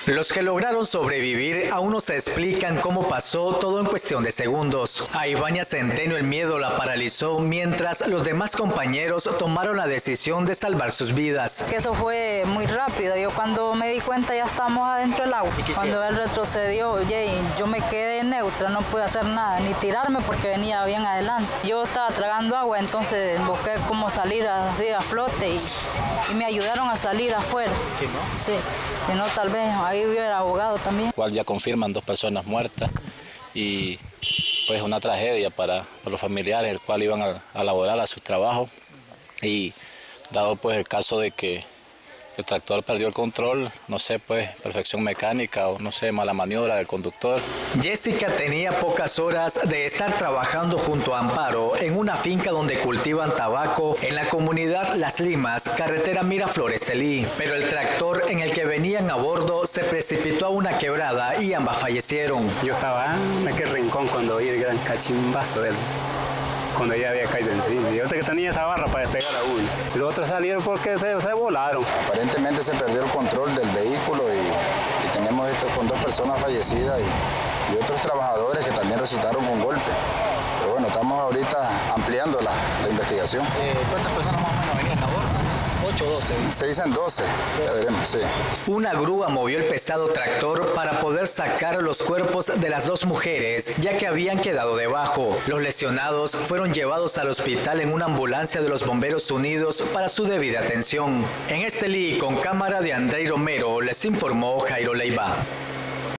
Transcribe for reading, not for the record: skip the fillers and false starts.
Los que lograron sobrevivir aún no se explican cómo pasó todo en cuestión de segundos. A Ivania Centeno el miedo la paralizó mientras los demás compañeros tomaron la decisión de salvar sus vidas. Que eso fue muy rápido. Yo cuando me di cuenta ya estábamos adentro del agua. Cuando él retrocedió, oye, yo me quedé neutra, no pude hacer nada, ni tirarme porque venía bien adelante. Yo estaba tragando agua, entonces busqué cómo salir así a flote y me ayudaron a salir afuera. ¿Sí, no? Sí, si no tal vez ahí hubiera ahogado también. Igual ya confirman 2 personas muertas y pues una tragedia para los familiares, el cual iban a laborar a sus trabajos, y dado pues el caso de que el tractor perdió el control, no sé, pues perfección mecánica o no sé, mala maniobra del conductor. Jessica tenía pocas horas de estar trabajando junto a Amparo en una finca donde cultivan tabaco en la comunidad Las Limas, carretera Miraflores-Telí, pero el tractor en el que venían a bordo se precipitó a una quebrada y ambas fallecieron. Yo estaba en aquel rincón cuando oí el gran cachimbazo de él, cuando ya había caído encima. Y otra que tenía esa barra para despegar a uno. Y los otros salieron porque se volaron. Aparentemente se perdió el control del vehículo y tenemos esto con 2 personas fallecidas y otros trabajadores que también resultaron con golpe. Pero bueno, estamos ahorita ampliando la investigación. ¿Cuántas personas más o menos venían a bordo? 8 o 12. Se dicen 12, ya veremos, sí. Una grúa movió el pesado tractor para poder sacar los cuerpos de las 2 mujeres, ya que habían quedado debajo. Los lesionados fueron llevados al hospital en una ambulancia de los Bomberos Unidos para su debida atención. En Estelí, con cámara de Andrei Romero, les informó Jairo Leiva.